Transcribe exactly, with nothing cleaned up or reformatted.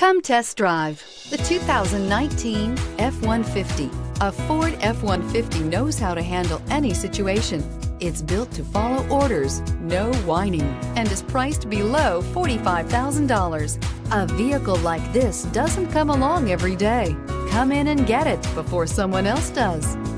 Come test drive the two thousand nineteen F one fifty. A Ford F one fifty knows how to handle any situation. It's built to follow orders, no whining, and is priced below forty-five thousand dollars. A vehicle like this doesn't come along every day. Come in and get it before someone else does.